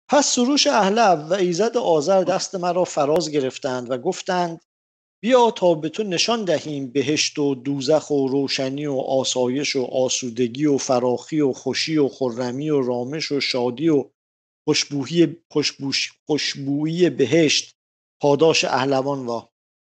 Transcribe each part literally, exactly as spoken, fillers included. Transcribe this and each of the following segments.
پس سروش اهلب و ایزد آذر دست مرا فراز گرفتند و گفتند بیا تا به تو نشان دهیم بهشت و دوزخ و روشنی و آسایش و آسودگی و فراخی و خوشی و خرمی و رامش و شادی و خوشبویی خوشبوش خوشبویی بهشت پاداش اهلوان وا.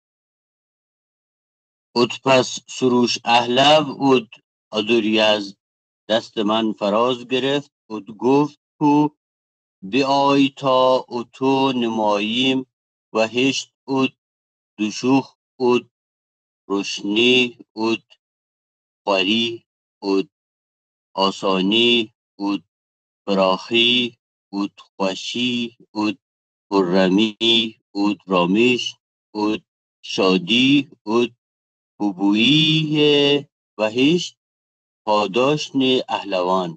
ات پس سروش اهلب ات آدوری از دست من فراز گرفت ات گفت تو بیای تا اتو نماییم و هشت ات دشوخ ات روشنی ات خوری ات آسانی ات فراخی ات خوشی ات خرمی ات رامش ات شادی ات خوبویی و هشت پاداشن اهلوان.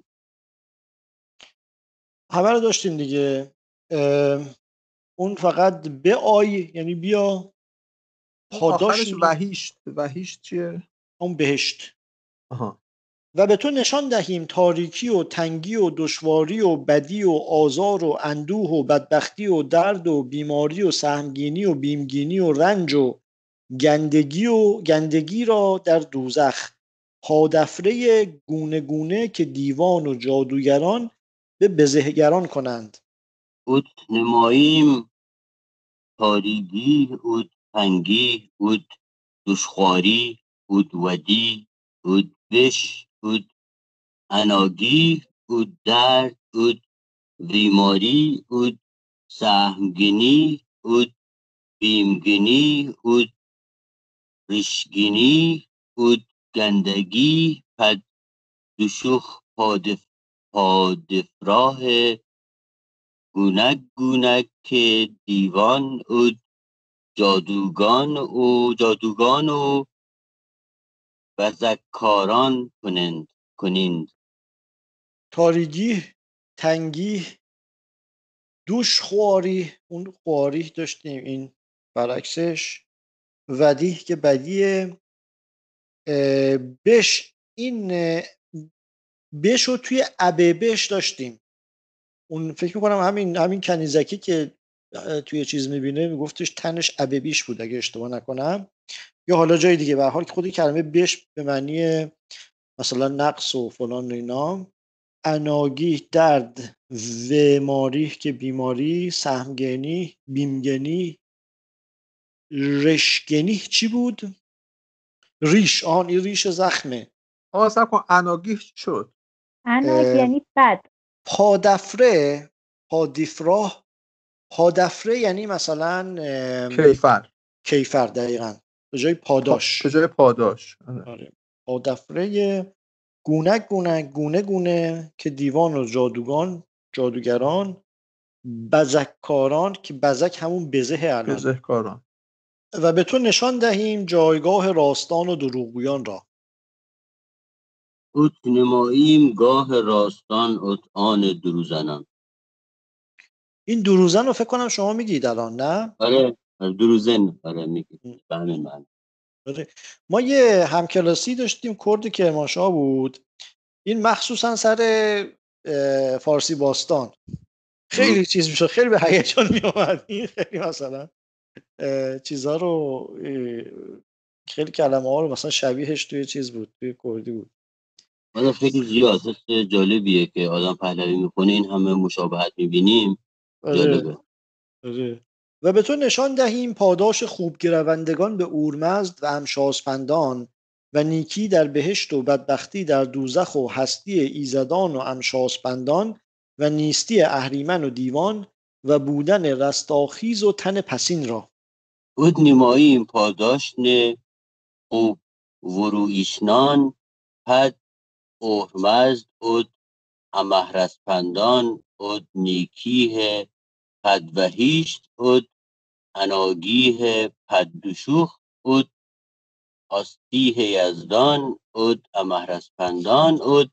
همه رو داشتیم دیگه. اون فقط به آی یعنی بیا، آخرش پاداش وحیشت. وحیشت چیه؟ اون بهشت. آها. و به تو نشان دهیم تاریکی و تنگی و دشواری و بدی و آزار و اندوه و بدبختی و درد و بیماری و سهمگینی و بیمگینی و رنج و گندگی و گندگی را در دوزخ، پادفره گونه گونه که دیوان و جادوگران به بزهگران کنند. ات نماییم تاریگی ات تنگی ات دشخواری ات ودی ات بش ات اناگی ات درد ات بیماری ات سهمگینی ات بیمگینی ات ریشگینی ات گندگی پد دشوخ پادف پادفراه گونک گونک که دیوان ات جادوگان و جادوگان و بزکاران کنند کنند. تاریگی، تنگی، دوش خواری، اون خواری داشتیم، این برعکسش. ودیه که بدیه. بش، این بش رو توی اببش داشتیم. اون فکر میکنم همین همین کنیزکی که توی چیز میبینه میگفتش تنش اببیش بود اگه اشتباه نکنم، یا حالا جای دیگه. به هر حال که خود کلمه بش به معنی مثلا نقص و فلان و اینا. اناگی درد، وماری که بیماری، سهمگینی، بیمگنی، رشگنی چی بود؟ ریش. آن این ریش زخمه. آقا سب کن اناگیه چی شد؟ اناگ یعنی بد. پادفره، پادیفراه، پادفره یعنی مثلا کیفر. کیفر دقیقاً، به جای پاداش. به جای پاداش. آره. پادفره گونک گونک گونه گونه که دیوان و جادوگان جادوگران، بزکاران که بزک همون بزه الان. بزهکاران. و به تو نشان دهیم جایگاه راستان و دروغگویان را. ات نماییم گاه راستان ات آن دروزنان. این دروزن رو فکر کنم شما میگید الان، نه؟ آره دروزن. آره میگید به همین معنی. آره. ما یه همکلاسی داشتیم کرد کرمانشاه بود، این مخصوصا سر فارسی باستان خیلی چیز میشد، خیلی به هیجان میومد. این خیلی مثلا چیزها رو، خیلی کلمه ها رو مثلا شبیهش توی چیز بود، توی کردی بود. من خیلی زیاد هست جالبیه که آدم پهلوی میکنه این همه مشابهت میبینیم. جالبه. آره. و به تو نشان دهیم پاداش خوب گروندگان به اورمزد و امشاسپندان و نیکی در بهشت و بدبختی در دوزخ و هستی ایزدان و امشاسپندان و نیستی اهریمن و دیوان و بودن رستاخیز و تن پسین را. ات نماییم پاداشن خوب ورویشنان پد اورمزد ات امهرسپندان ات نیکیه پد وحیشت ات اناگیه پد دشوخ ات آستیه یزدان ات امهرسپندان ات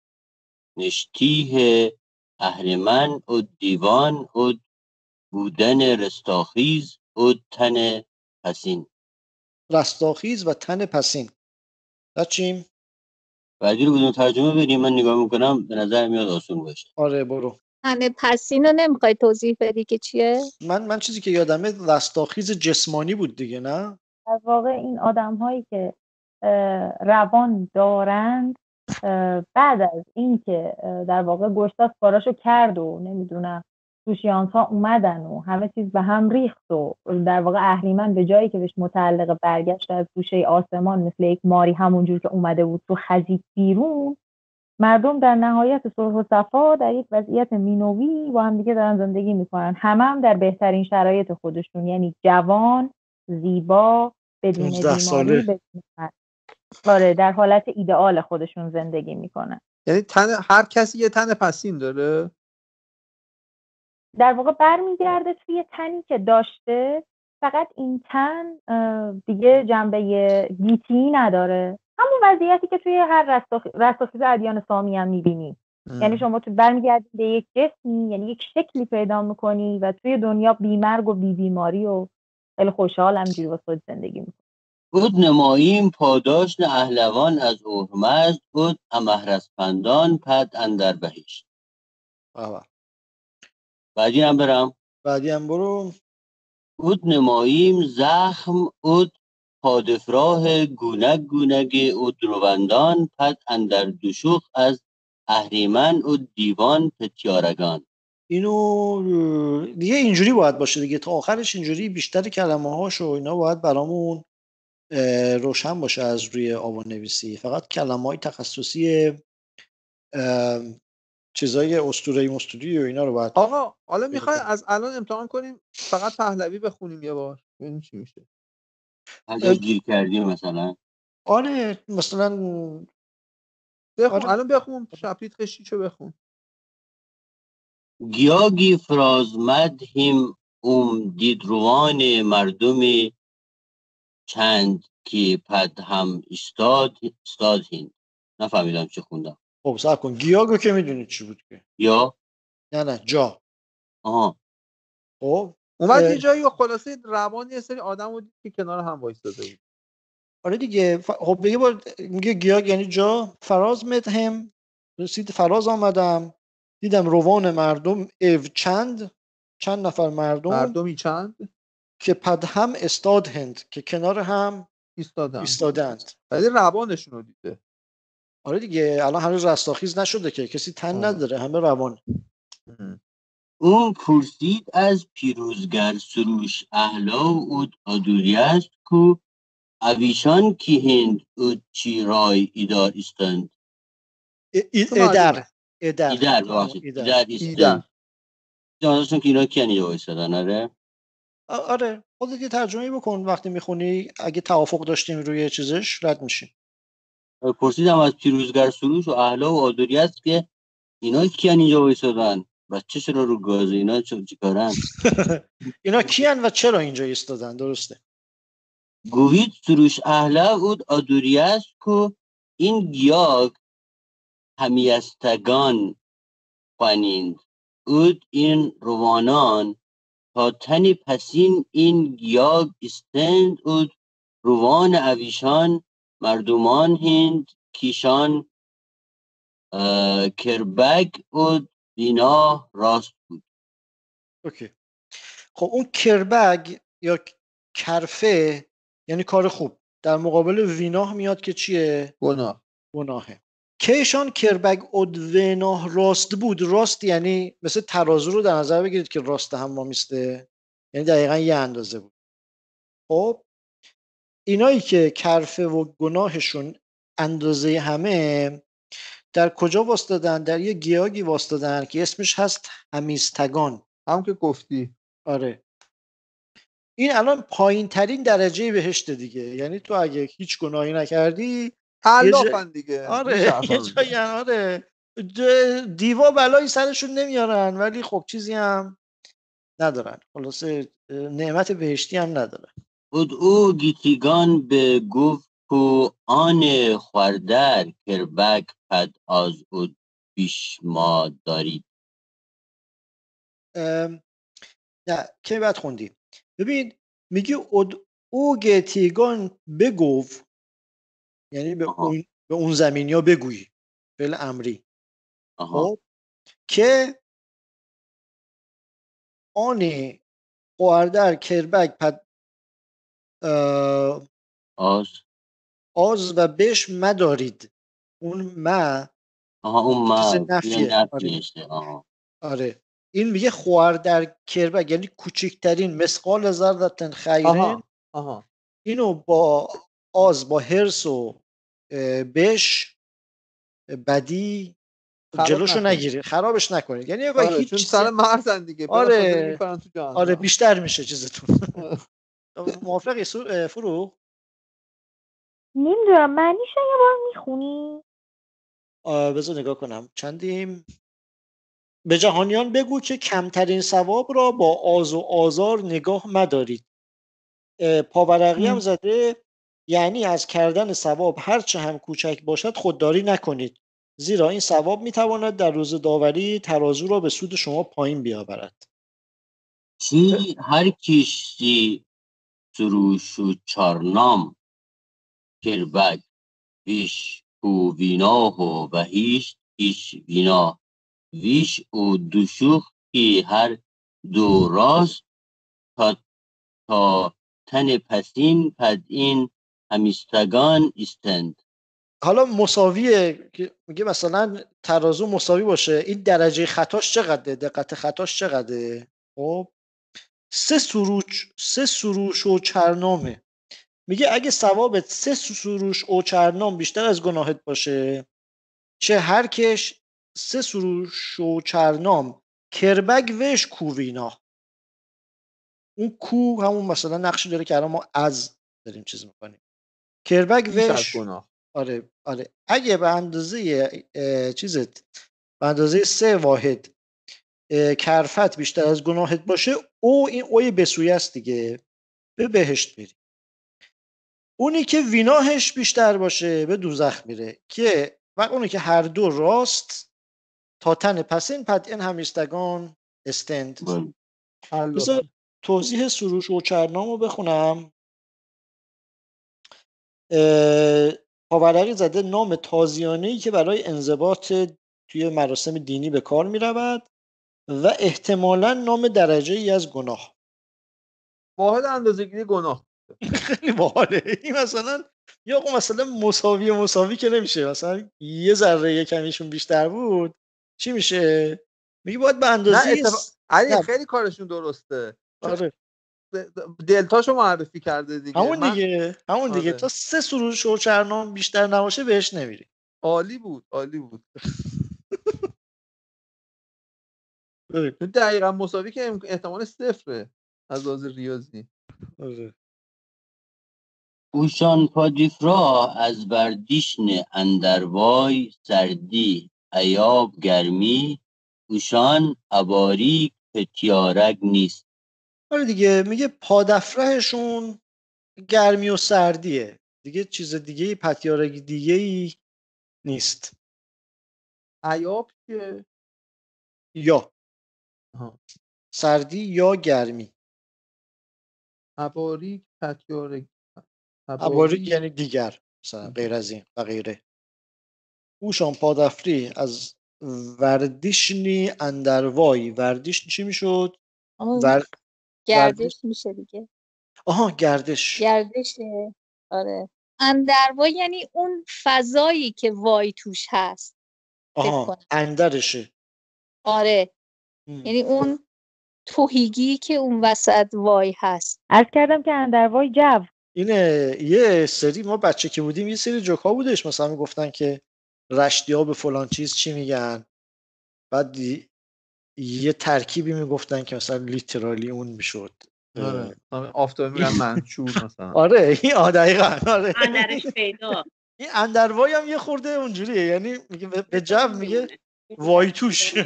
نشتیه اهرمن ات دیوان ات بودن رستاخیز ات تن پسین. رستاخیز و تن پسین. بچیم؟ بعدی رو بدون ترجمه بریم، من نگاه میکنم به نظر میاد آسون باشه. آره برو. تن پسین رو نمیخوای توضیح بدی که چیه؟ من من چیزی که یادمه رستاخیز جسمانی بود دیگه، نه؟ در واقع این آدم هایی که اه، روان دارند اه، بعد از اینکه اه، در واقع گشتاس کاراشو کرد و نمیدونم توشیانس ها اومدن و همه چیز به هم ریخت و در واقع اهریمن به جایی که بهش متعلق برگشت از گوشه آسمان مثل یک ماری همونجور که اومده بود تو خزید بیرون، مردم در نهایت صلح و صفا در یک وضعیت مینوی با هم دیگه دارن زندگی میکنن، همه هم در بهترین شرایط خودشون، یعنی جوان، زیبا، بدون پانزده بیماری، ساله. بدون مرگ. آره، در حالت ایدئال خودشون زندگی میکنن. یعنی تن هر کسی یه تن پسین داره؟ در واقع برمیگرده توی تنی که داشته، فقط این تن اه، دیگه جنبه گیتی نداره، همون وضعیتی که توی هر رستاخ... رستاخیز ادیان سامی هم میبینی. یعنی شما تو برمیگردی به یک جسمی، یعنی یک شکلی پیدا میکنی و توی دنیا بیمرگ و بی بیماری و خیلی خوشحال همجوری واسه خود زندگی میکنی. بود نماییم پاداش اهلوان از اورمزد، بود امهرسپندان پد اندر بهشت. آها. بعدی هم برم. بعدی هم برو. بود نماییم زخم اود پادفراه گونگ گونگ اود روندان پد اندر دوشوخ از اهریمن اود دیوان پتیارگان. اینو اه، دیگه اینجوری باید باشه دیگه، تا آخرش اینجوری بیشتر کلمه هاش و اینا باید برامون اه، روشن باشه از روی آوان نویسی. فقط کلمه های تخصصی اه، چیزای اسطوره‌ای مستوری و اینا رو باید. آقا حالا میخوای از الان امتحان کنیم فقط پهلوی بخونیم یه بار ببینیم چی میشه؟ هر جا گیر کردیم مثلا. آره مثلا بخون آره. الان بخون شپیت خشیشو بخون. گیاگی فرازمد هم اوم دیدروان مردم چند که پد هم استاد استاد هین. نفهمیدم چه خوندم. خب صبر کن، گیاگو که میدونید چی بود که؟ یا نه نه جا. آها خب اومد یه جایی و خلاصه روان یه سری آدم بود که کنار هم وایساده بود. آره دیگه. ف... خب یه بار میگه گیاگ یعنی جا. فراز مدهم، رسید فراز آمدم، دیدم روان مردم او چند چند نفر مردم مردمی چند که پد هم استاد هند که کنار هم ایستادن ایستادند. ولی روانشون رو دیده. آره دیگه، الان هنوز رستاخیز نشده که کسی تن آه. نداره، همه روان. اون پرسید از پیروزگر سروش اهلا اود آدوریست کو اویشان کی هند اود چی رای ایدار استند. ای- ای- تو معلومه. ادر ادر ایدر ببخشید ایدر. ایدر ایدر. ایستند. جانشون که اینا کیان اینجا وایستادن. آره آ- آره خودت یه ترجمه بکن وقتی میخونی، اگه توافق داشتیم روی چیزش رد میشیم. پرسیدم از پیروزگر سروش و اهلا و آدوریست که اینا کیان اینجا وایستادن. بچه چرا رو گازه اینا چه چیکارن؟ اینا کیان و چرا اینجا ایستادن؟ درسته. گویید سروش اهلا اود آدوریست کو این گیاگ همیستگان خوانند اود این روانان تا تنی پسین این گیاگ استند اود روان اویشان مردمان هند کیشان کربگ اود دینا راست بود. اوکی. خب اون کربگ یا کرفه یعنی کار خوب، در مقابل ویناه میاد که چیه؟ گناه. گناهه. کیشان کربگ اد ویناه راست بود. راست یعنی مثل ترازو رو در نظر بگیرید که راست هم ما میسته، یعنی دقیقا یه اندازه بود. خب اینایی که کرفه و گناهشون اندازه همه در کجا واسطادن؟ در یه گیاگی واسطادن که اسمش هست همیستگان. هم که گفتی. آره این الان پایین ترین درجه بهشت دیگه، یعنی تو اگه هیچ گناهی نکردی علافن دیگه. آره میچرخن یه اونجا. جایی آره د- دیوا بلایی سرشون نمیارن ولی خب چیزی هم ندارن، خلاصه نعمت بهشتی هم ندارن. اود او گیتیگان به گفت کو آن خوردر کربگ پد از اود بیش ما دارید. ام، نه که بعد خوندی. ببین میگه اد او گتیگان بگو، یعنی به آها. اون به اون زمینیا بگویی، فعل امری. آها خب که آن خواردر کربک پد اه، آز آز و بش مدارید. اون ما آها اون چیز ما یه نفیه. آره نفیشه. آها آره این میگه خواردر کربک یعنی کوچکترین مثقال ذرتن خیرن. آها آها اینو با آز با هرس و اه، بش بدی خراب جلوشو نکنید. نگیرید، خرابش نکنید. یعنی اگه آره هیچ چون چیزی سر مرزن دیگه، بلافاصله آره میپرن تو جهنم. آره بیشتر میشه چیزتون. موافقی سو- اه، فرو؟ نمیدونم معنیش یه بار میخونی؟ آه، بذار نگاه کنم چندیم. به جهانیان بگو که کمترین ثواب را با آز و آزار نگاه مدارید. اه، پاورقی هم زده یعنی از کردن ثواب هرچه هم کوچک باشد خودداری نکنید، زیرا این ثواب میتواند در روز داوری ترازو را به سود شما پایین بیاورد. چی هر کیشتی سروش و چارنام کربک ویش او ویناه و هیش ایش وینا ویش او دوشوخ کی هر دو راست تا تا تن پسین پد این همیستگان استند. حالا مساویه که میگه مثلا ترازو مساوی باشه، این درجه خطاش چقدره، دقت خطاش چقدره. خب سه سروش سه سروش و چرنامه. میگه اگه ثوابت سه سروش و چرنام بیشتر از گناهت باشه، چه هر کش سه سروش و چرنام کربگ وش کووینا. اون کو همون مثلا نقشی داره که الان ما از داریم چیز میکنیم. کربگ بیش از وش گناه. آره آره اگه به اندازه اه، چیزت به اندازه سه واحد اه، کرفت بیشتر از گناهت باشه، او این اوی بسویه است دیگه، به بهشت میری. اونی که ویناهش بیشتر باشه به دوزخ میره. که و اونی که هر دو راست تا تن پسین پد این همیستگان استند. بذار الله. توضیح سروش و چرنام رو بخونم. اه، پاورقی زده نام تازیانه‌ای که برای انضباط توی مراسم دینی به کار می رود و احتمالاً نام درجه ای از گناه. واحد اندازه‌گیری گناه. خیلی باحاله این. مثلا یا آقا مثلا مساوی مساوی که نمیشه، مثلا یه ذره یه کمیشون بیشتر بود چی میشه؟ میگه باید به نه اندازه اتفاق س... علی نه خیلی کارشون درسته. چون آره د- دلتاشو معرفی کرده دیگه. همون من دیگه همون دیگه تا آره سه سروش و چرنام بیشتر نباشه بهش نمیری. عالی بود عالی بود. آره. چون دقیقا مساوی که ام- احتمال صفره از لحاظ ریاضی. آره. اوشان پادیفرا از بردیشن اندروای سردی ایاب گرمی اوشان اباری پتیارگ نیست. آره دیگه میگه پادفرهشون گرمی و سردیه دیگه، چیز دیگه پتیارگی دیگه ای نیست. عیاب که یا آها. سردی یا گرمی. اباری پتیارگ اباری اباری یعنی دیگر مثلا غیر از این و غیره. اوشان پادفری از وردیشنی اندروای. وردیش چی میشد؟ اون ور... وردیش گردش میشه دیگه. آها گردش. گردشه. آره. اندروا یعنی اون فضایی که وای توش هست فکر آها کنم. اندرشه. آره م. یعنی اون توهیگی که اون وسط وای هست. عرض کردم که اندروای جو. اینه یه سری ما بچه که بودیم یه سری جوکا بودش، مثلا میگفتن که رشتی ها به فلان چیز چی میگن، بعد دی- یه ترکیبی میگفتن که مثلا لیترالی اون میشد. آره آفتابی میگن منشور مثلا. آره این آه دقیقا آره اندرش پیدا این اندروای هم یه خورده اونجوریه، یعنی میگه به- به جو میگه وای توش.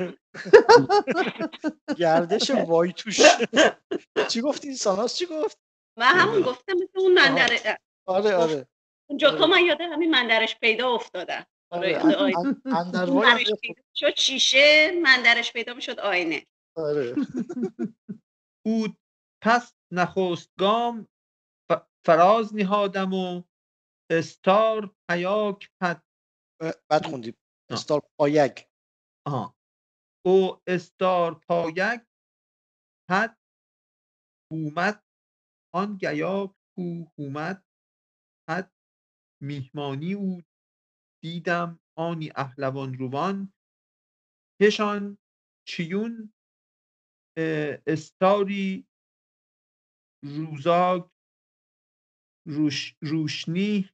گردش وای توش. چی گفتی ساناس چی گفت؟ و همون گفتم مثل اون مندر آره آره اون جوکا آره من یاده همین مندرش پیدا افتادم. آره آره یاد آینه. ان- اون اندروای هم درش یه پیدا شد شیشه، مندرش پیدا میشد آینه. آره بود پس نخست گام ف- فراز نهادم و استار پیاک پد بعد خوندیم آه. استار پایگ. آها او استار پایک پد هومت آن گیا کو هومت پد میهمانی او دیدم آنی اهلوان روان کشان چیون استاری روزاگ روش روشنی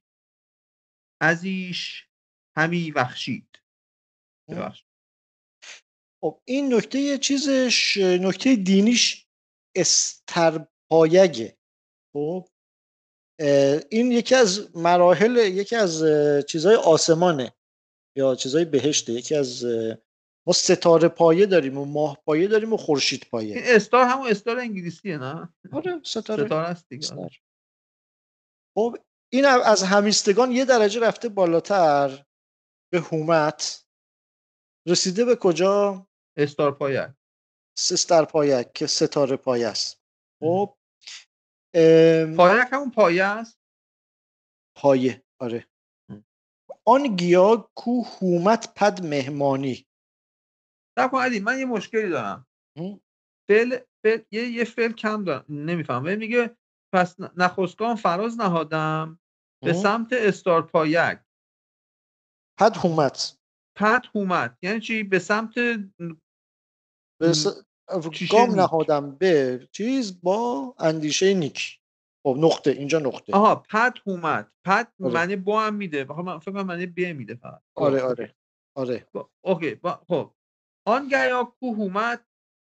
ازیش همی بخشید. ببخشید. خب این نکته چیزش نکته دینیش استرپایگه. خب این یکی از مراحل یکی از چیزهای آسمانه یا چیزهای بهشته. یکی از ما ستاره پایه داریم و ماه پایه داریم و خورشید پایه. این استار همون استار انگلیسیه نه؟ آره ستاره ستاره است دیگه. خب این از همیستگان یه درجه رفته بالاتر به هومت رسیده به کجا؟ استار پایه. سستر پایه که ستاره پایه است. خب پایه همون پایه است؟ پایه آره. آن گیا کو هومت پد مهمانی. نکن علی من یه مشکلی دارم. فعل فعل یه یه فعل کم دارم نمیفهمم. میگه پس نخستگان فراز نهادم به سمت استار پایک پد هومت. پد هومت یعنی چی؟ به سمت به س... گام نهادم به چیز با اندیشه نیک. خب نقطه اینجا نقطه. آها پد هومت. پد آره. معنی با هم میده. من فکر کنم معنی ب میده فقط. آره آره آره. با... اوکی با... خب آن گیا کو هومت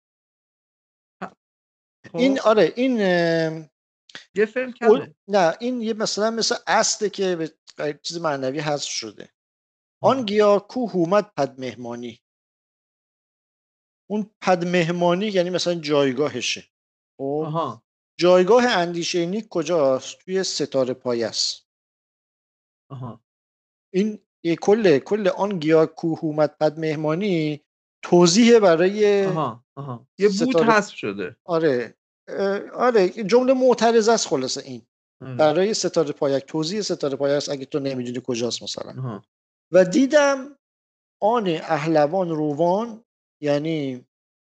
خب. این آره این اه... یه فعل کمه. نه این یه مثلا مثل استه که به چیز معنوی حذف شده. آن گیا کو هومت پد مهمانی. اون پد مهمانی یعنی مثلا جایگاهشه. آها. جایگاه اندیشه نیک کجاست؟ توی ستاره پایه است. آها. این یه کل کل آن گیا کو هومت پد مهمانی توضیح برای آها آها یه بود حذف شده. آره آره جمله معترض است خلاصه. این اه. برای ستاره پایک توضیح ستاره پایه است اگه تو نمیدونی کجاست مثلا. آها. و دیدم آن اهلوان روان یعنی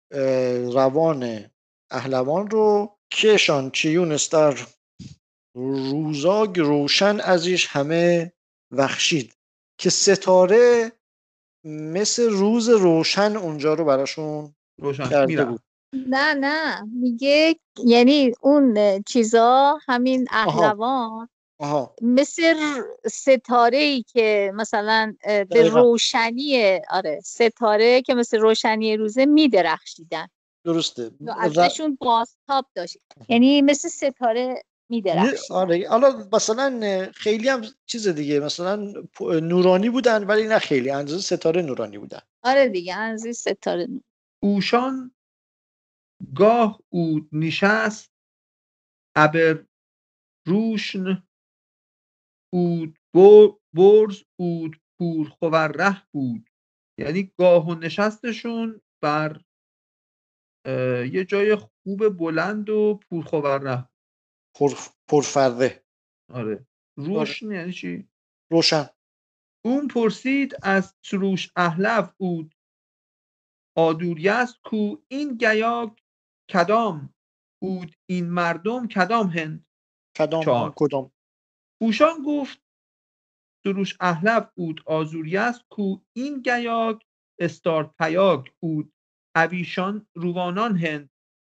روان اهلوان رو کشان چیون استر روزاگ روشن ازیش همه بخشید که ستاره مثل روز روشن اونجا رو براشون روشن کرده میرم. بود. نه نه میگه یعنی اون چیزا همین اهلوان آها. مثل ستاره‌ای که مثلا به روشنی آره ستاره که مثل روشنی روزه میدرخشیدن. درسته. ازشون بازتاب داشت. یعنی مثل ستاره میدرخشیدن. آره حالا مثلا خیلی هم چیز دیگه مثلا نورانی بودن ولی نه خیلی اندازه ستاره نورانی بودن. آره دیگه اندازه ستاره. اوشان گاه او نشست ابر روشن اود برز اود پور خوره بود. یعنی گاه و نشستشون بر یه جای خوب بلند و پور خوره پر پرفرده. آره. روشن آره. یعنی چی؟ روشن. اون پرسید از سروش اهلو اود آدوریست کو این گیا کدام اود این مردم کدام هند کدام چار. کدام. اوشان گفت سروش اهلو اود آزوریست کو این گیا استار پیاگ اود اویشان روانان هند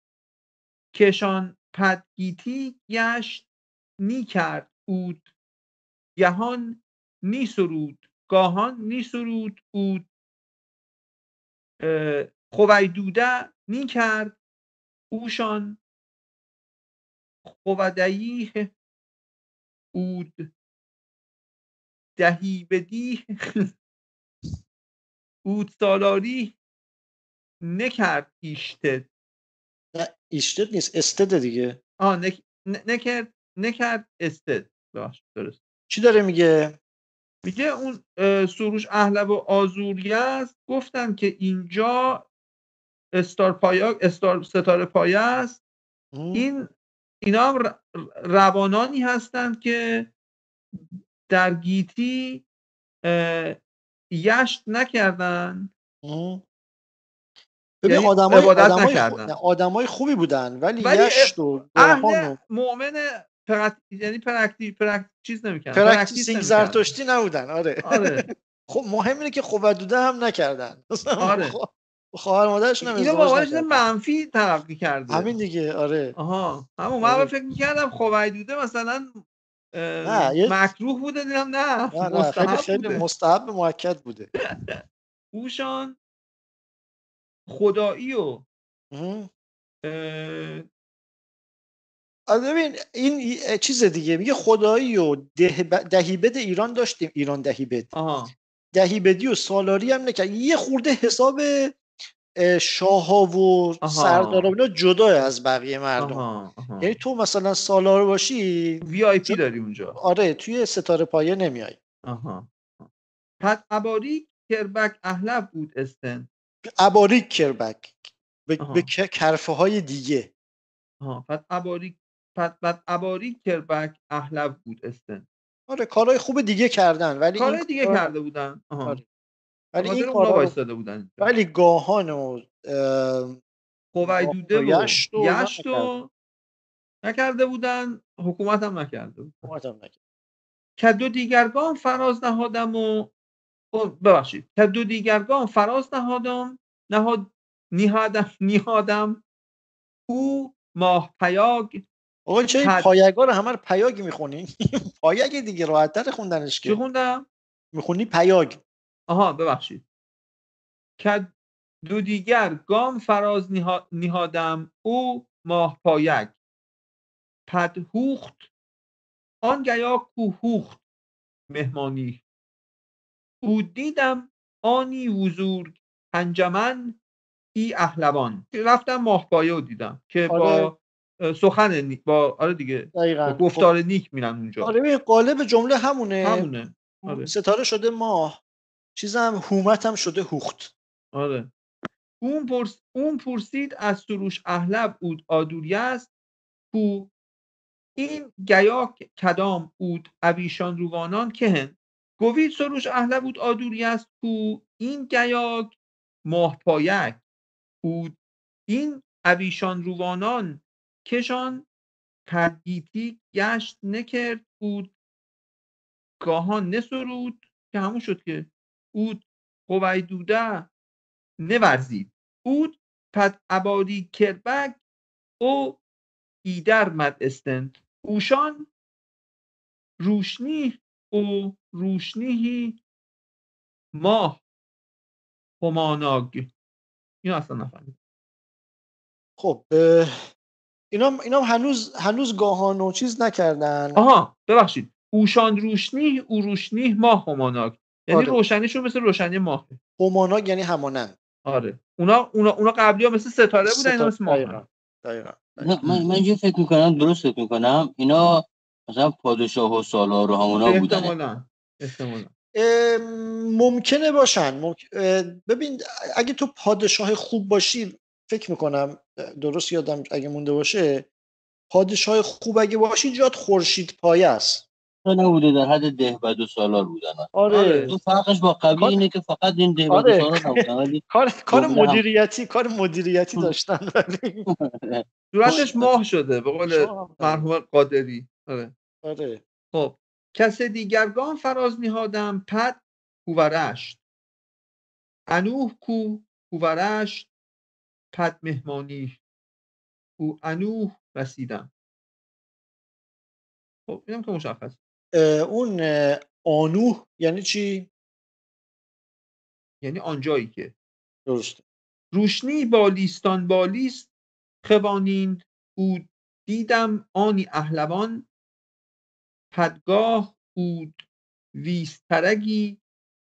کشان پدگیتی گشت نی کرد اود گهان نی سرود گاهان نی سرود اود خویدوده نی کرد اوشان خوودهی اود دهی بدی اود سالاری نکرد ایشتد. نه ایشتد نیست استد دیگه. آه نک... نکرد نکرد استد. باش درست. چی داره میگه؟ میگه اون سروش اهلو و آزوریه است گفتن که اینجا استار پایا استار ستاره پایه است. این اینا هم روانانی هستند که در گیتی یشت نکردن ببین یعنی آدمای عبادت آدمای خو... نکردن. نه، آدمای خوبی بودن ولی, ولی یشت و اهل گاهان و مؤمن پرکت... یعنی پرکتی پرکت چیز نمی‌کردن، پرکتیس پرکتیسینگ نمی‌کردن. زرتشتی نبودن. آره آره خب مهم اینه که خوبدوده هم نکردن. آره خ- خواهر مادرشون هم اینو ازدواج با چیز نکردن. منفی تلقی کرده. همین دیگه. آره آها همون من آره. فکر می‌کردم خویدوده مثلا نه یه مکروه بوده، دیدم نه نه نه خیلی مستحب خیلی بوده. مستحب مؤکد بوده. اوشان خدایی و اه. اه، آره ببین این ی- چیز دیگه میگه خدایی و ده... دهیبد ایران داشتیم. ایران دهیبد آها دهیبدی و سالاری هم نکرد. یه خورده حساب اه، شاه‌ها و آها سردارا و اینا جدا از بقیه مردم. آها آها یعنی تو مثلا سالار باشی وی آی پی ج- داری اونجا. آره توی ستاره پایه نمیای. آها پس اباری کربک اهلب بود استن. اباریک کربک به, به آها ک- کرفه های دیگه. آها پس اباری پس پس اباری کربک اهلب بود استن. آره کارهای خوب دیگه کردن ولی این کارهای دیگه کارا کرده بودن. آها آره به ولی این خاطر اونا کارا رو وایساده بودن اینجا. ولی گاهان و اه، گاهان خویدوده و و یشت و اینا یشت نکردن. و نکرده بودن، حکومت هم نکرده بود. حکومت هم نکرد. که دو دیگرگان فراز نهادم و او، ببخشید که دو دیگرگان فراز نهادم نهاد نهادم نهادم او ماه پیاگ آقا چه این پد پایگا رو همه رو پیاگ میخونی؟ پایگ دیگه راحت‌تر خوندنش چی که خوندم؟ میخونی پیاگ. آها ببخشید که دو دیگر گام فراز نها... نهادم او ماه پایگ پد هوخت آن گیا کو هوخت مهمانی او دیدم آنی وزور انجمن ای اهلوان. رفتم ماهپایه رو دیدم که آره با اه، سخن نیک با آره دیگه با دقیقاً. خب گفتار نیک میرن اونجا. آره ببین قالب جمله همونه. همونه. آره ستاره شده ماه، چیزم هومت هم شده هوخت. آره اون پرس اون پرسید از سروش اهلب اود آدوری است کو این گیا کدام اود ابیشان روانان که هن گوید سروش اهلب اود آدوری است کو این گیا ماهپایک اود این ابیشان روانان کشان ترگیتی گشت نکرد بود گاهان نسرود که همون شد که اود خویدوده نورزید اود پد اباری کربک او ایدر مد استند اوشان روشنی او روشنیهی ماه هماناگ. این اصلا نفهمید. خب اه، اینا اینا هنوز هنوز گاهان و چیز نکردن. آها ببخشید اوشان روشنی او روشنی ماه هماناگ یعنی آره روشنیشون مثل روشنی ماه. هماناگ یعنی همانند. آره اونا اونا اونا قبلی ها مثل ستاره بودن، اینا ستاره مثل ماه دقیقاً هم. دقیقاً. نه، من من یه فکر میکنم درست فکر میکنم اینا مثلا پادشاه و سالار و همونا بودن. احتمالاً احتمالاً اه، ممکنه باشن. ممکن... اه، ببین اگه تو پادشاه خوب باشی فکر میکنم درست یادم اگه مونده باشه پادشاه خوب اگه باشی جات خورشید پایه است. نبوده در حد دهبد و سالار بودن. آره آره تو فرقش با قبلی کار اینه که فقط این دهبد و آره سالار نبودن ولی کار کار جمله هم مدیریتی کار مدیریتی داشتن ولی صورتش ماه شده به قول شاه هم بودن. مرحوم قادری. آره آره خب کس دیگرگان فراز نهادم پد هوورشت انوه کو هوورشت پد مهمانی او انوه رسیدم. خب اینم که مشخص. اه، اون اه، آنوه یعنی چی؟ یعنی آنجایی که درسته. روشنی بالیستان بالیست خوانیند او دیدم آنی اهلوان پدگاه اود ویسترگی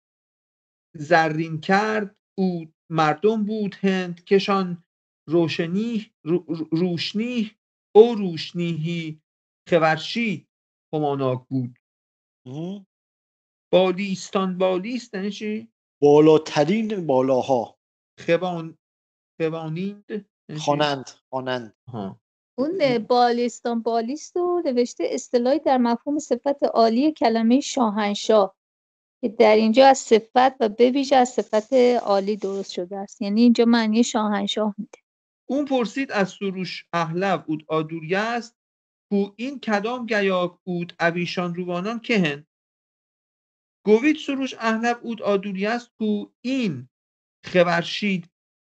زرین کرد او مردم بود هند کشان روشنی رو- روشنی او روشنیهی خورشید هماناک بود. اه. بالیستان بالیست یعنی چی؟ بالاترین بالاها. خوان خوانیند یعنی چی؟ خوانند خوانند. ها اون بالیستان بالیست رو نوشته اصطلاحی در مفهوم صفت عالی کلمه شاهنشاه که در اینجا از صفت و به ویژه از صفت عالی درست شده است. یعنی اینجا معنی شاهنشاه میده. اون پرسید از سروش اهلو اود آدوریه است کو این کدام گیاک اود اویشان روانان که هن. گوید سروش اهلو اود آدوریه است کو این خبرشید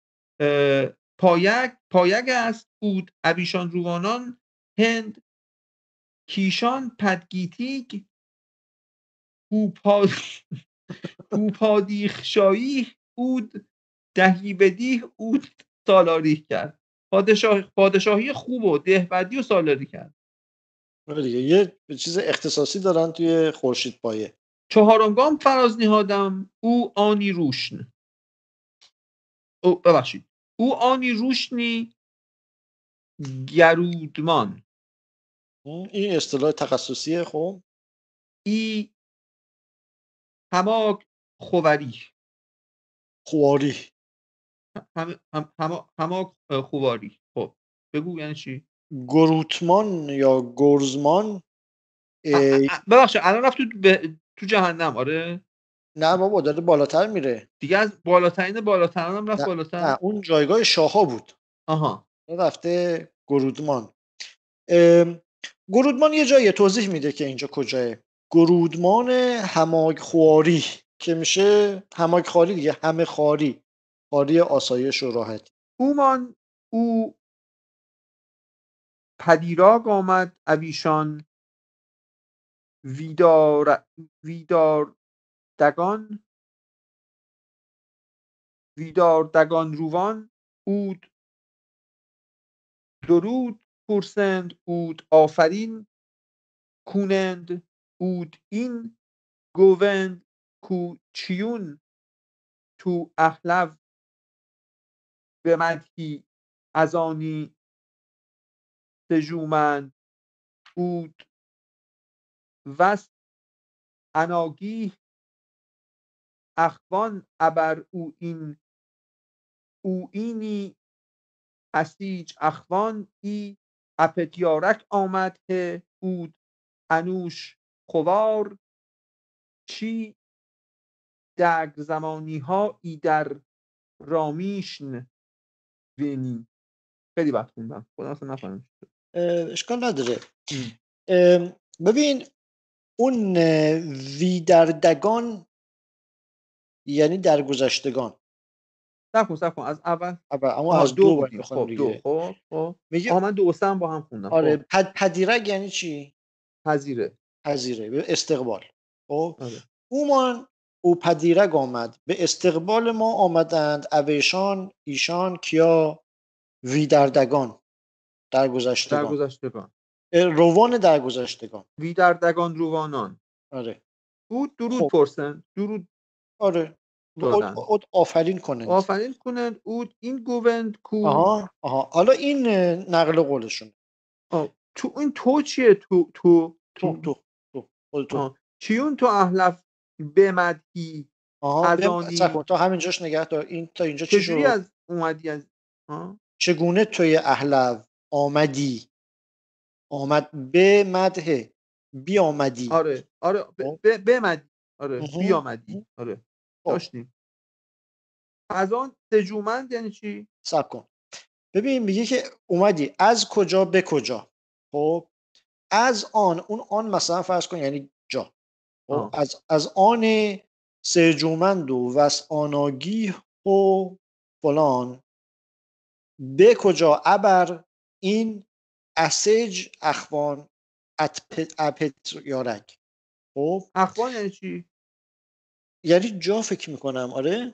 پایک پایک است اود اویشان روانان هند کیشان پدگیتیگ او پاد او پادیخشایی اود دهی بدیه اود سالاری کرد. پادشاه پادشاهی خوب و دهبدی و سالاری کرد. دیگه یه چیز اختصاصی دارن توی خورشید پایه. چهارمگام فراز نهادم او آنی روشن او ببخشید او آنی روشنی گرودمان. این اصطلاح تخصصیه. خب ای هماک خواری خواری هم هم هم هماک خواری. خب بگو یعنی چی؟ گروتمان یا گرزمان. ببخشید الان رفت تو ب... تو جهنم. آره نه بابا داره بالاتر میره دیگه، از بالاترین بالاترین هم رفت نه. بالاتر. نه اون جایگاه شاها بود. آها رفته گرودمان. گرودمان یه جایی توضیح میده که اینجا کجاه. گرودمان هماگ خواری که میشه هماگ خواری دیگه، همه خواری، خواری آسایش و راحت. اومان او پدیراگ آمد اویشان ویدار ویدار دگان ویدار دگان روان اود درود پرسند اود آفرین کونند اود این گووند کو چیون تو اهلو به مدهی از آنی سجومند اود وست اناگی اخوان ابر او این او اینی اسیج اخوان ای اپدیارک آمد که اود انوش خوار چی دگ زمانی ها ای در رامیشن وینی. خیلی وقت خوندم خودم اصلا نفهمم. اشکال نداره. ببین اون ویدردگان یعنی درگذشتگان. صبر کن صبر کن از اول. اما از دو, دو بودیم. بخونم خب دو. دیگه. خب خب میگه آه من دو و سه هم با هم خوندم. آره خب پد پدیرگ یعنی چی؟ پذیره پذیره، به استقبال. خب آره. اومان او پدیرگ آمد، به استقبال ما آمدند اویشان ایشان کیا ویدردگان درگذشتگان درگذشتگان روان درگذشتگان ویدردگان روانان. آره بود درود خب. پرسند درود آره دادن اود آفرین کنند آفرین کنند اود این گووند کو. آها آها حالا این نقل قولشون. آه. تو این تو چیه؟ تو تو تو تو تو خود تو آه. چیون تو اهلف بمدهی آها از بم آنی تا همینجاش نگه دار. این تا اینجا چی چجوری شد؟ از اومدی از آه؟ چگونه توی اهلو آمدی، آمد به مدحه بی آمدی. آره آره بمدی آره بی آمدی آره خب. داشتیم. از آن سجومند یعنی چی؟ صبر کن ببین میگه که اومدی از کجا به کجا. خب از آن، اون آن مثلا فرض کن یعنی جا. خب از از آن سرجومند و وس آناگی و فلان به کجا ابر این اسج اخوان اپت یارک. خب اخوان یعنی چی؟ یعنی جا فکر میکنم. آره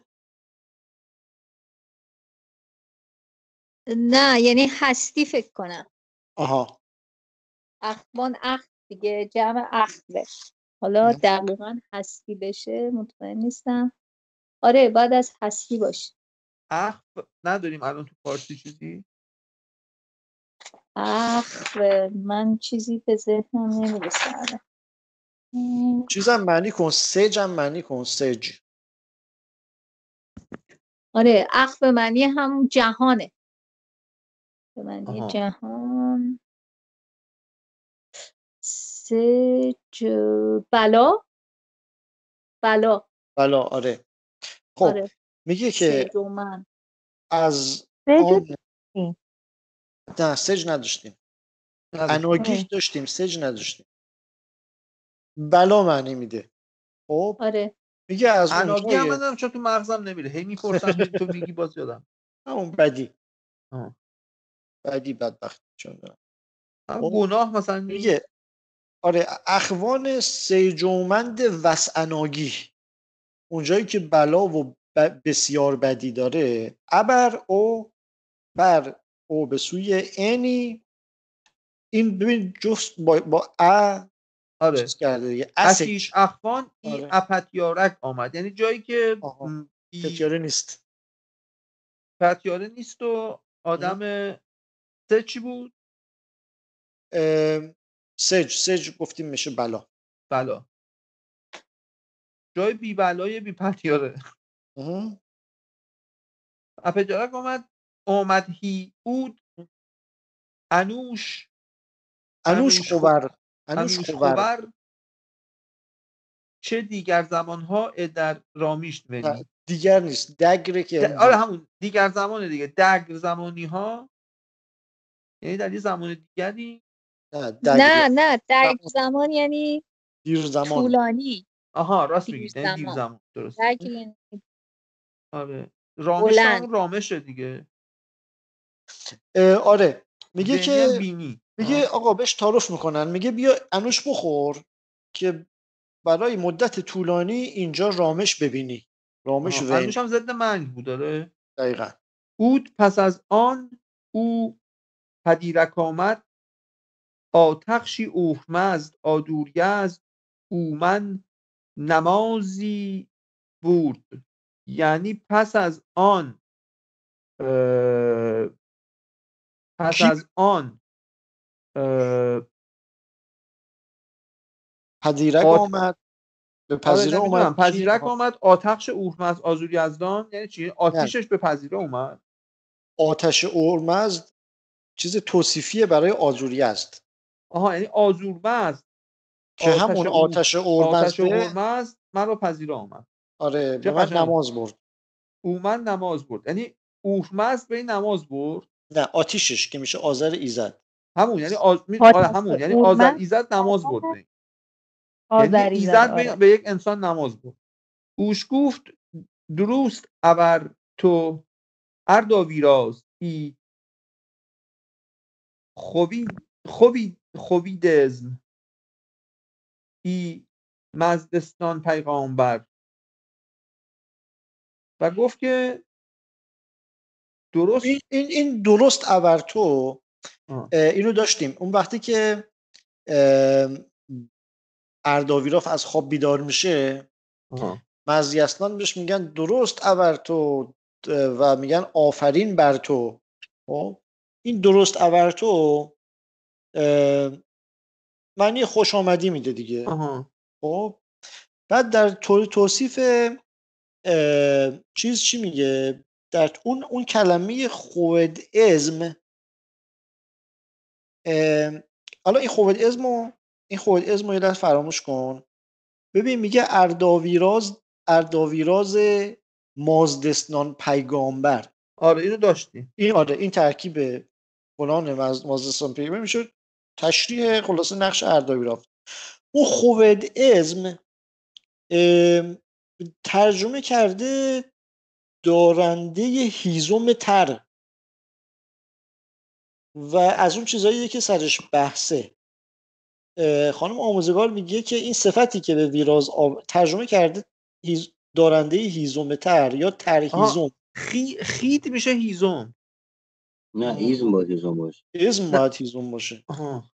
نه یعنی هستی فکر کنم. آها اخوان اخ دیگه جمع اخوه. حالا دقیقا هستی بشه مطمئن نیستم. آره باید از هستی باشه. اخ نداریم الان تو فارسی چیزی؟ اخ من چیزی به ذهنم نمیرسه. چیزم معنی کن، سجم معنی کن، سج. آره اخ به معنی همون جهانه، به معنی آها. جهان. سج بلا بلا. بلا. آره. خب آره. میگه که سج و من. از سج آن چی؟ نه سج نداشتیم، نداشت. اناگیه آره. داشتیم، سج نداشتیم. بلا معنی میده. خب آره. میگه از اناگی هم اونجای من چون تو مغزم نمیره، هی میپرسم هی تو میگی باز یادم. همون بدی آه. بدی بدبختی چون دارم. هم خب گناه مثلا نیست. میگه آره اخوان سیجومند وسعناگی، اونجایی که بلا و ب- بسیار بدی داره، ابر او بر او به سوی انی، این ببین جفت با, با ا آره. چیز کرده دیگه، اسیج اسج. اخوان ای آره اپتیارک آمد، یعنی جایی که آها م، بی تکیاره نیست. پتیاره نیست و اه. آدم سه چی بود؟ ام، سج سج گفتیم میشه بلا. بلا. جای بی بلای بی پتیاره. اه. اپتیارک آمد. آمد هی اود انوش انوش انوش خو... خور انوش انوش خور خوبر چه دیگر زمانها در رامیشت نه، ولی. دیگر نیست، دگره که د- یعنی آره دیگه. همون دیگر زمان دیگه، دگر زمانی ها، یعنی در یه زمان دیگری. نه دگره نه نه در زمان، زمان یعنی دیر زمان. طولانی. آها راست دیر میگی، یعنی دیر زمان. زمان، درست. در یعنی آره رامیش بلند. هم رامشه دیگه. اه، آره میگه بینی هم که بینی. میگه آه. آقا بهش تعارف میکنن، میگه بیا انوش بخور که برای مدت طولانی اینجا رامش ببینی، رامش آها. ون. انوش هم ضد منگ بود. داره دقیقا. اود پس از آن او پدیرک آمد، آتخشی اوهمزد آدور یزد، اومن نمازی بود. یعنی پس از آن اه، پس کی از آن اه، پذیرک آت... آمد، به آره پذیره نمیدونم اومد کی. پذیرک آها. آمد آتخش اوهمزد آزور یزدان، یعنی چی؟ نه آتیشش به پذیره اومد. آتش اورمزد چیز توصیفیه برای آزوری است آها یعنی آزورمزد که آتش همون اوه آتش آتش اورمزده. هرمزد من رو پذیره آمد. آره چه به من قشنگ. نماز برد. اومن نماز برد، یعنی اورمزد به این نماز برد. نه آتیشش که میشه آذر ایزد. همون یعنی آز... می- آره آتش همون یعنی آذر اورمزد ایزد نماز برد به این. یعنی یه آذری زد. ایزد به... آره. به یک انسان نماز برد. اوش گفت دروست ابر تو اردا ویراز ای خوبی خوبی خوبی دزم ای مزدستان پیغامبر. و گفت که این درست. این این درست ابرتو آه. اینو داشتیم اون وقتی که اه، ارداویراف از خواب بیدار میشه، آه. مزیسنان بهش میگن درست ابرتو و میگن آفرین بر تو. خب این درست ابرتو معنی خوش آمدی میده دیگه. آها. خب بعد در تو- توصیف اه، چیز چی میگه در اون اون کلمه خود ازم. اه، حالا این خود ازمو این خود ازمو یه دست فراموش کن. ببین میگه ارداویراز ارداویراز مازدستان پیغامبر. آره اینو داشتیم. این آره این ترکیب فلان ماز- مازدستان پیغامبر میشه تشریح خلاصه نقش ارداویراز. اون خود ازم اه، ترجمه کرده دارنده هیزم تر و از اون چیزاییه که سرش بحثه. اه، خانم آموزگار میگه که این صفتی که به ویراز آب... ترجمه کرده هیز... دارنده هیزم تر یا آها ترهیزم. خی... خید میشه هیزم. نه ایزم باید ایزم باشه. اسم نه. باید هیزم باشه. آها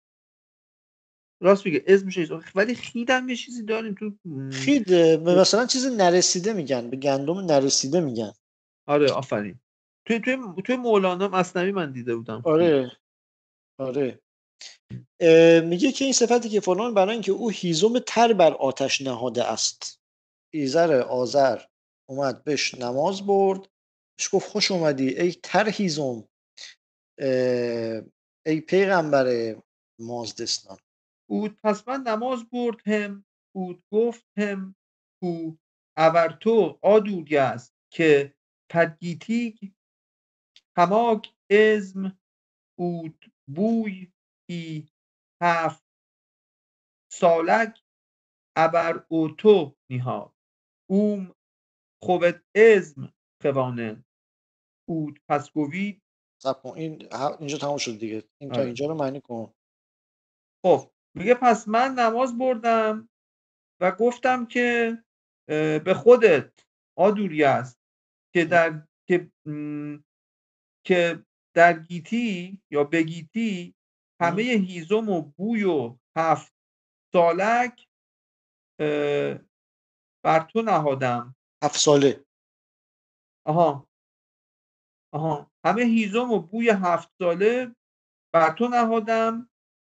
راست میگه اسم میشه هیزم، ولی خیدم یه چیزی داریم تو. خید مثلا چیز نرسیده میگن، به گندم نرسیده میگن. آره آفرین. توی توی توی مولانا مثنوی من دیده بودم خید. آره آره اه، میگه که این صفتی که فلان برای اینکه او هیزم تر بر آتش نهاده است. ایزر آذر اومد بهش نماز برد، بهش گفت خوش اومدی ای تر هیزم، اه، ای پیغمبر مازدستان. اود پس من نماز برد هم اود گفت هم کو ابرتو آدوری است که پدگیتیگ هماک ازم اود بوی ای هفت سالک ابر اوتو نیها اوم خوبت ازم خوانن اود پس گوید. صبر کن این ه- اینجا تمام شد دیگه، این تا آره. اینجا رو معنی کن. خب میگه پس من نماز بردم و گفتم که اه، به خودت آدوری است که در که م، که در گیتی یا بگیتی همه هیزم و بوی و هفت سالک اه، بر تو نهادم. هفت ساله. آها آها همه هیزم و بوی هفت ساله بر تو نهادم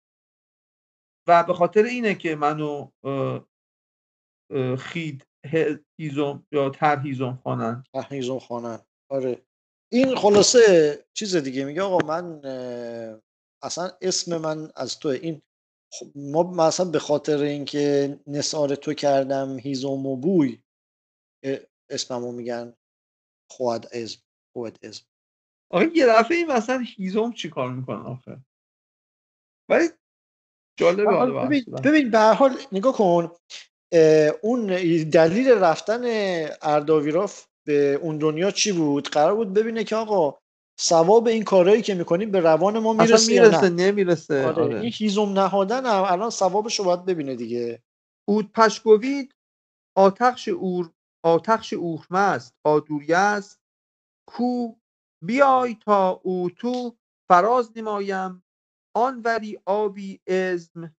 و به خاطر اینه که منو اه، اه، خید ه- هیزم یا تر هیزم خوانن. هیزم خوانن. آره این خلاصه چیز دیگه میگه آقا من اه، اصلا اسم من از توه. این خب ما مثلا به خاطر اینکه نثار تو کردم هیزم و بوی اه، اسممو میگن خواد اسم خواد اسم. آخه یه دفعه این مثلا هیزم چی کار میکنه آخه، ولی جالبه. حالا ببین بحث ببین به هر حال نگاه کن، اه، اون دلیل رفتن ارداویراف به اون دنیا چی بود؟ قرار بود ببینه که آقا ثواب این کارهایی که میکنیم به روان ما اصلا میرسه یا میرسه نه. نمیرسه. آره آره این هیزم نهادن هم الان ثوابش رو باید ببینه دیگه. اود پشگوید آتخش اور آتخش اورمست آدوری است کو بیای تا او تو فراز نمایم آن وری آبی ازم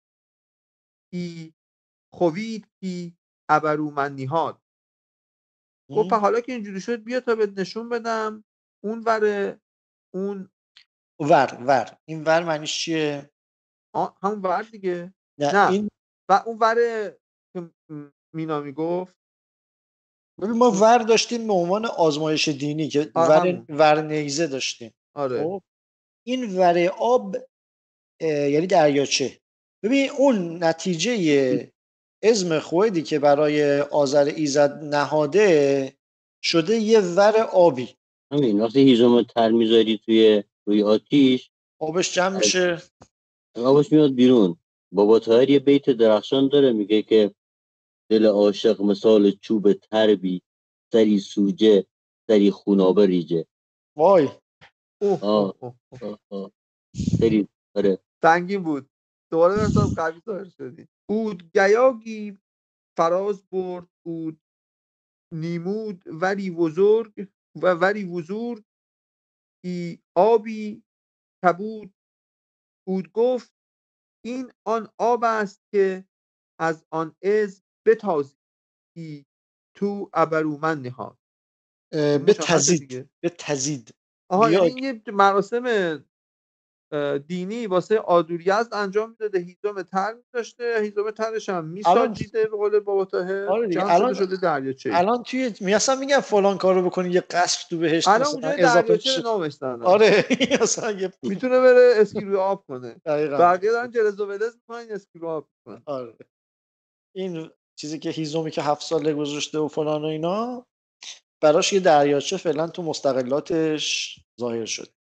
ای خوید کی ابرومن نهاد. گفت حالا که اینجوری شد بیا تا بهت نشون بدم اون ور اون ور ور این ور معنیش چیه؟ آ- همون ور دیگه. نه, نه این و اون ور که مینا میگفت. ببین ما ور داشتیم به عنوان آزمایش دینی که آره ور همون. ور نیزه داشتیم. آره خب این ور آب اه، یعنی دریاچه. ببین اون نتیجه اسم خویدی که برای آذر ایزد نهاده شده یه ور آبی. همین وقتی هیزم تر میذاری توی روی آتیش آبش جمع میشه. آبش میاد بیرون. بابا طاهر یه بیت درخشان داره میگه که دل عاشق مثال چوب تربی سری سوجه سری خونابه ریجه. وای اوه آه اوه اوه. آه آه خیلی آره سنگین بود. دوباره مثلا قوی ظاهر شدی. اود گیاگی فراز برد اود نیمود ولی بزرگ و ولی بزرگ ای آبی کبود. اود گفت این آن آب است که از آن از بتازی ای تو ابرومن نهاد. اه، به مشخصه تزید دیگه. به تزید آها یعنی گیاه. این یه مراسم اه، دینی واسه آدوریزد انجام میداده. هیزم تر میداشته، هیزم ترش هم الان میساجیده به قول بابا طاهر آره دیگه جمع شده الان شده دریاچه. الان توی مثلا میگن فلان کارو بکنی یه قصر تو بهشت الان مثلا اونجا اضافه دریاچه میشه. به نامش زدن. آره مثلا یه میتونه بره اسکی روی آب کنه. دقیقاً. بقیه دارن جلز و ولز میکنن اسکی روی آب میکنن. آره این چیزی که هیزومی که هفت ساله گذاشته و فلان و اینا براش یه دریاچه فعلا تو مستقلاتش ظاهر شد.